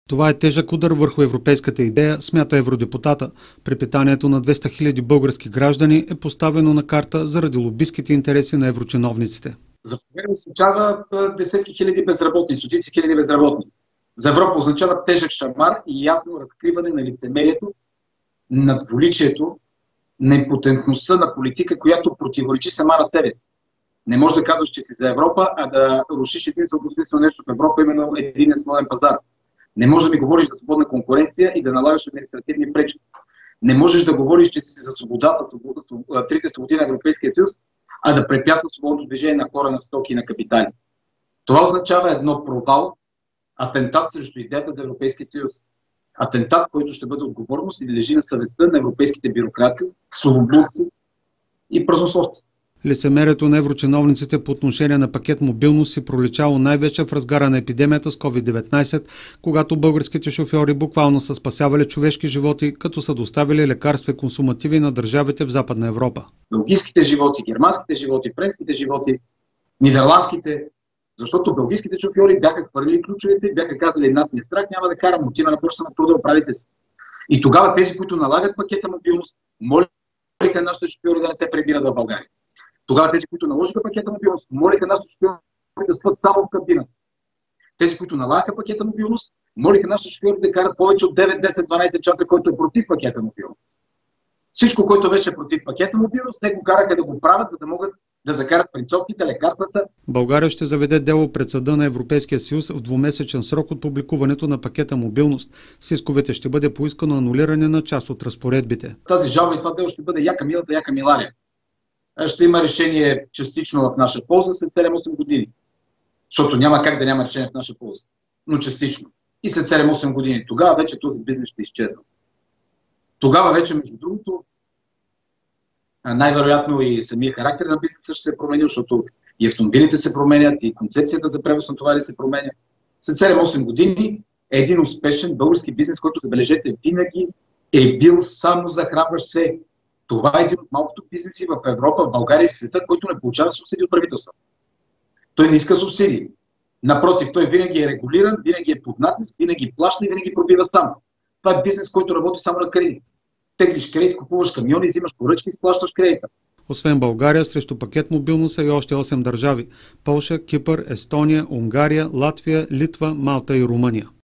Това е тежък удар върху европейската идея, смята евродепутата. Препитанието на 200 000 български граждани е поставено на карта заради лобистките интереси на еврочиновниците. За България означава десетки хиляди безработни, стотици хиляди безработни. За Европа означава тежък шамар и ясно разкриване на лицемерието, на двуличието, на импотентността на политика, която противоречи сама на себе си. Не можеш да казваш, че си за Европа, а да рушиш единственото смислено нещо в Европа, именно един свободен пазар. Не можеш да ми говориш за свободна конкуренция и да налагаш административни пречки. Не можеш да говориш, че си за свободата, трите свободи на Европейския съюз, а да препятства свободното движение на хора, на стоки и на капитали. Това означава едно провал, атентат срещу идеята за Европейския съюз. Атентат, който ще бъде отговорност и лежи на съвестта на европейските бюрократи, словоблудци и празнословци. Лицемерието на еврочиновниците по отношение на пакет мобилност си проличало най-вече в разгара на епидемията с COVID-19, когато българските шофьори буквално са спасявали човешки животи, като са доставили лекарства и консумативи на държавите в Западна Европа. Белгийските животи, германските животи, френските животи, нидерландските, защото белгийските шофьори бяха хвърлили ключовете, бяха казали: нас не страх, няма да карам, отива на борса на труда, оправите се. И тогава тези, които налагат пакета мобилност, молиха нашите шофьори да не се прибират в България. Тогава тези, които наложиха пакета мобилност, молиха нашите шофьори да спят само в кабината. Тези, които налагаха пакета мобилност, молиха нашите шофьори да карат повече от 9, 10, 12 часа, който е против пакета мобилност. Всичко, което беше против пакета мобилност, те го караха да го правят, за да могат да закарат спринцовките, лекарствата. България ще заведе дело пред съда на Европейския съюз в двумесечен срок от публикуването на пакета мобилност. С исковете ще бъде поискано анулиране на част от разпоредбите. Тази жалба и това дело ще бъде яка милата, яка милария. Ще има решение частично в наша полза след 7-8 години. Защото няма как да няма решение в наша полза. Но частично. И след 7-8 години. Тогава вече този бизнес ще изчезва. Тогава вече, между другото, най-вероятно и самия характер на бизнеса ще се промени, защото и автомобилите се променят, и концепцията за превоз на товари се променя. След 7-8 години е един успешен български бизнес, който, забележете, винаги е бил само захранващ се. Това е един от малкото бизнеси в Европа, в България и в света, който не получава субсидии от правителството. Той не иска субсидии. Напротив, той винаги е регулиран, винаги е под натиск, винаги плаща и винаги пробива сам. Това е бизнес, който работи само на кредит. Теглиш кредит, купуваш камиони, взимаш поръчки и изплащаш кредита. Освен България, срещу пакет мобилност са и още 8 държави – Полша, Кипър, Естония, Унгария, Латвия, Литва, Малта и Румъния.